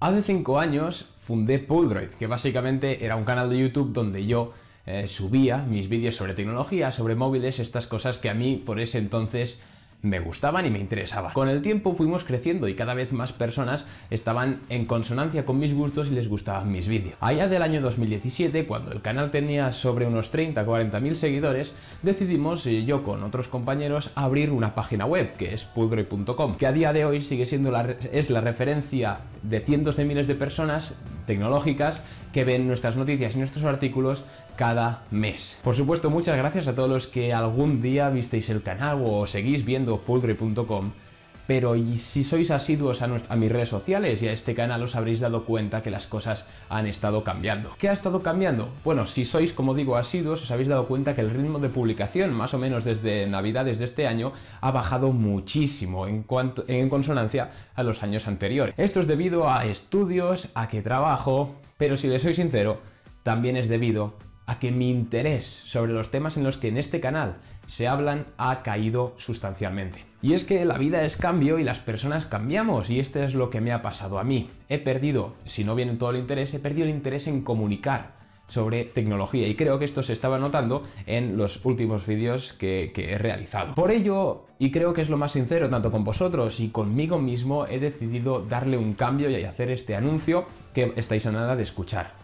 Hace 5 años fundé Pooldroid, que básicamente era un canal de YouTube donde yo subía mis vídeos sobre tecnología, sobre móviles, estas cosas que a mí por ese entonces me gustaban y me interesaban. Con el tiempo fuimos creciendo y cada vez más personas estaban en consonancia con mis gustos y les gustaban mis vídeos. Allá del año 2017, cuando el canal tenía sobre unos 30-40.000 seguidores, decidimos yo con otros compañeros abrir una página web, que es pooldroid.com, que a día de hoy sigue siendo la referencia de cientos de miles de personas tecnológicas que ven nuestras noticias y nuestros artículos cada mes. Por supuesto, muchas gracias a todos los que algún día visteis el canal o seguís viendo pooldroid.com, pero y si sois asiduos a mis redes sociales y a este canal os habréis dado cuenta que las cosas han estado cambiando. ¿Qué ha estado cambiando? Bueno, si sois, como digo, asiduos, os habéis dado cuenta que el ritmo de publicación, más o menos desde Navidades de este año, ha bajado muchísimo en consonancia a los años anteriores. Esto es debido a estudios, a que trabajo, pero si les soy sincero, también es debido a que mi interés sobre los temas en los que en este canal se hablan ha caído sustancialmente. Y es que la vida es cambio y las personas cambiamos, y esto es lo que me ha pasado a mí. He perdido, si no viene todo el interés, he perdido el interés en comunicar sobre tecnología, y creo que esto se estaba notando en los últimos vídeos que he realizado. Por ello, y creo que es lo más sincero tanto con vosotros y conmigo mismo, he decidido darle un cambio y hacer este anuncio que estáis a nada de escuchar.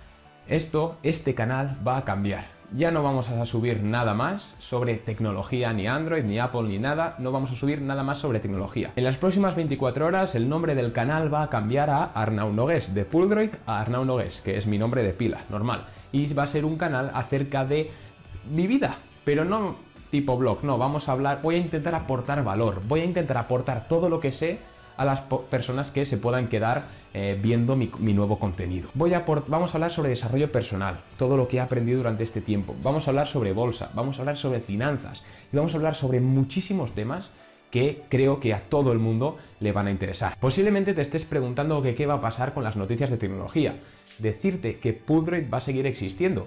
Este canal va a cambiar. Ya no vamos a subir nada más sobre tecnología, ni Android, ni Apple, ni nada. No vamos a subir nada más sobre tecnología. En las próximas 24 horas el nombre del canal va a cambiar a Arnau Nogués, de Pooldroid a Arnau Nogués, que es mi nombre de pila, normal. Y va a ser un canal acerca de mi vida, pero no tipo blog, no, voy a intentar aportar valor, voy a intentar aportar todo lo que sé a las personas que se puedan quedar viendo mi nuevo contenido. Vamos a hablar sobre desarrollo personal, todo lo que he aprendido durante este tiempo. Vamos a hablar sobre bolsa, vamos a hablar sobre finanzas y vamos a hablar sobre muchísimos temas que creo que a todo el mundo le van a interesar. Posiblemente te estés preguntando qué va a pasar con las noticias de tecnología. Decirte que Pooldroid va a seguir existiendo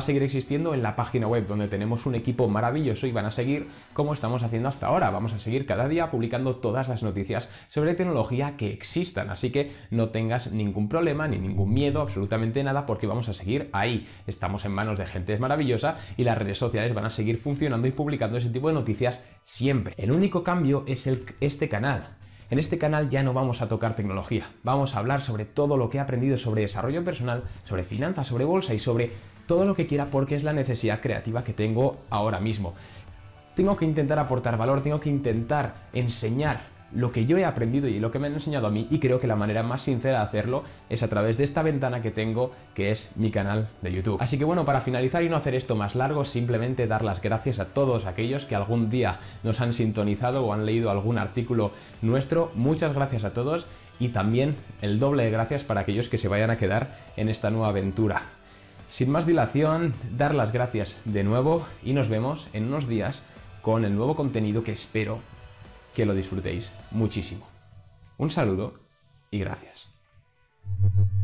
en la página web, donde tenemos un equipo maravilloso y van a seguir como estamos haciendo hasta ahora. Vamos a seguir cada día publicando todas las noticias sobre tecnología que existan, así que no tengas ningún problema ni ningún miedo, absolutamente nada, porque vamos a seguir ahí. Estamos en manos de gente maravillosa y las redes sociales van a seguir funcionando y publicando ese tipo de noticias siempre. El único cambio es este canal. En este canal ya no vamos a tocar tecnología, vamos a hablar sobre todo lo que he aprendido sobre desarrollo personal, sobre finanzas, sobre bolsa y sobre todo lo que quiera, porque es la necesidad creativa que tengo ahora mismo. Tengo que intentar aportar valor, tengo que intentar enseñar lo que yo he aprendido y lo que me han enseñado a mí, y creo que la manera más sincera de hacerlo es a través de esta ventana que tengo, que es mi canal de YouTube. Así que bueno, para finalizar y no hacer esto más largo, simplemente dar las gracias a todos aquellos que algún día nos han sintonizado o han leído algún artículo nuestro. Muchas gracias a todos, y también el doble de gracias para aquellos que se vayan a quedar en esta nueva aventura. Sin más dilación, dar las gracias de nuevo y nos vemos en unos días con el nuevo contenido que espero que lo disfrutéis muchísimo. Un saludo y gracias.